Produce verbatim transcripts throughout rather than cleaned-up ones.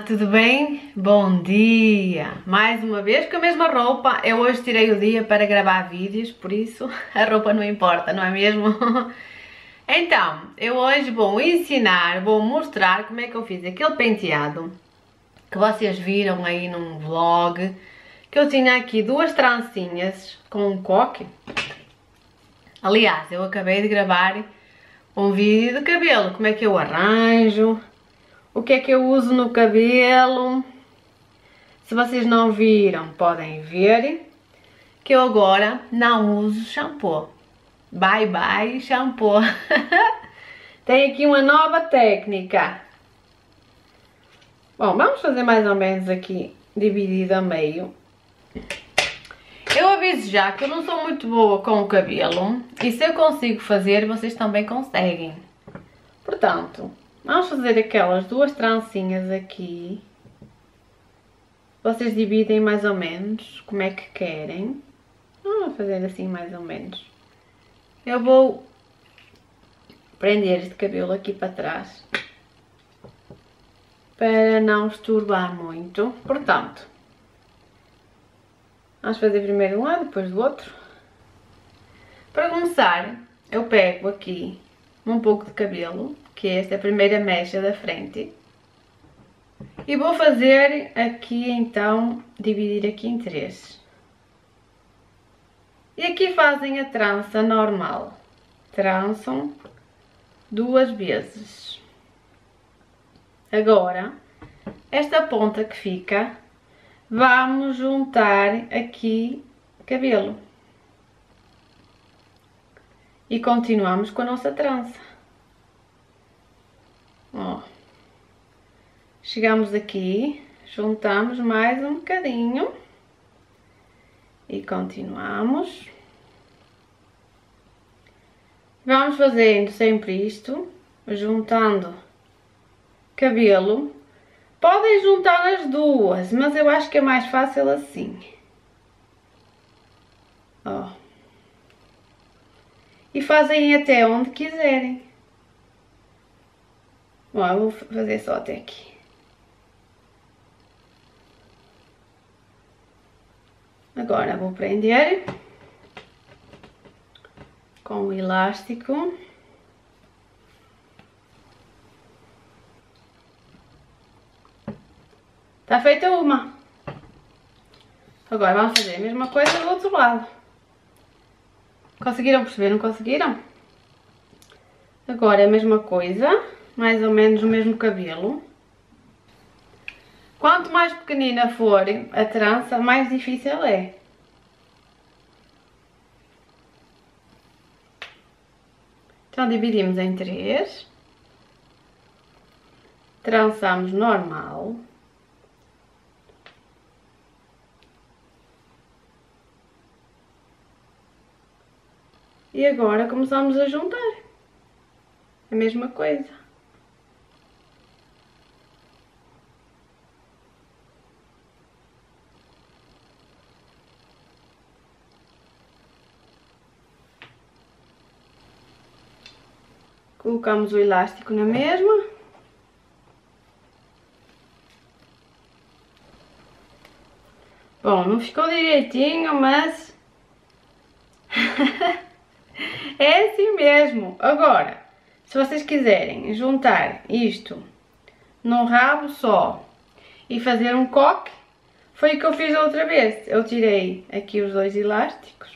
tudo bem? Bom dia! Mais uma vez com a mesma roupa. Eu hoje tirei o dia para gravar vídeos, por isso a roupa não importa, não é mesmo? Então, eu hoje vou ensinar, vou mostrar como é que eu fiz aquele penteado que vocês viram aí num vlog, que eu tinha aqui duas trancinhas com um coque. Aliás, eu acabei de gravar um vídeo de cabelo, como é que eu arranjo, o que é que eu uso no cabelo. Se vocês não viram, podem ver que eu agora não uso shampoo. Bye bye shampoo. Tem aqui uma nova técnica. Bom, vamos fazer mais ou menos aqui, dividido a meio. Eu aviso já que eu não sou muito boa com o cabelo, e se eu consigo fazer, vocês também conseguem. Portanto, vamos fazer aquelas duas trancinhas aqui. Vocês dividem mais ou menos como é que querem. Vamos fazer assim mais ou menos. Eu vou prender este cabelo aqui para trás, para não esturbar muito. Portanto, vamos fazer primeiro um lado, depois do outro. Para começar, eu pego aqui um pouco de cabelo, que é esta primeira mecha da frente, e vou fazer aqui então, dividir aqui em três. E aqui fazem a trança normal, trançam duas vezes. Agora, esta ponta que fica, vamos juntar aqui cabelo. E continuamos com a nossa trança. Ó. Chegamos aqui, juntamos mais um bocadinho. E continuamos. Vamos fazendo sempre isto, juntando cabelo. Podem juntar as duas, mas eu acho que é mais fácil assim. Ó. E fazem até onde quiserem. Bom, eu vou fazer só até aqui. Agora vou prender com o elástico. Está feita uma. Agora vamos fazer a mesma coisa do outro lado. Conseguiram perceber? Não conseguiram? Agora é a mesma coisa, mais ou menos o mesmo cabelo. Quanto mais pequenina for a trança, mais difícil é. Então dividimos em três. Trançamos normal. E agora começamos a juntar. A mesma coisa. Colocamos o elástico na mesma. Bom, não ficou direitinho, mas é assim mesmo. Agora, se vocês quiserem juntar isto num rabo só e fazer um coque, foi o que eu fiz a outra vez. Eu tirei aqui os dois elásticos,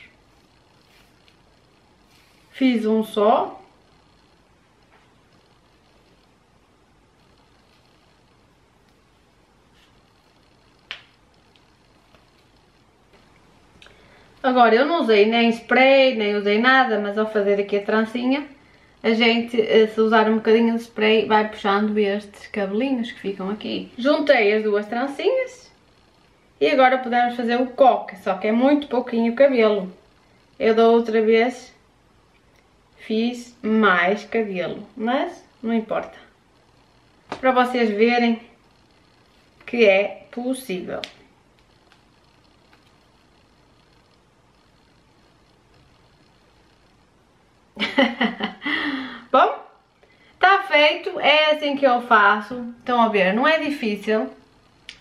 fiz um só. Agora, eu não usei nem spray, nem usei nada, mas ao fazer aqui a trancinha, a gente, se usar um bocadinho de spray, vai puxando estes cabelinhos que ficam aqui. Juntei as duas trancinhas e agora podemos fazer o coque, só que é muito pouquinho cabelo. Eu da outra vez fiz mais cabelo, mas não importa. Para vocês verem que é possível. Bom, tá feito, é assim que eu faço. Estão a ver, não é difícil.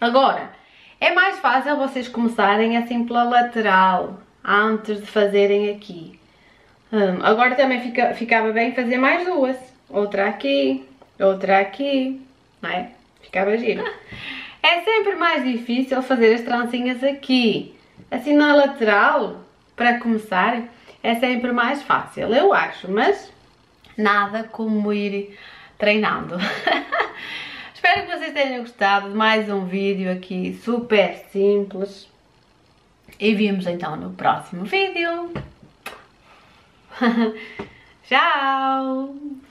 Agora, é mais fácil vocês começarem assim pela lateral, antes de fazerem aqui. Hum, agora também fica, ficava bem fazer mais duas. Outra aqui, outra aqui, não é? Ficava giro. É sempre mais difícil fazer as trancinhas aqui. Assim na lateral, para começar, é sempre mais fácil, eu acho. Mas nada como ir treinando. Espero que vocês tenham gostado de mais um vídeo aqui super simples. E vemos então no próximo vídeo. Tchau!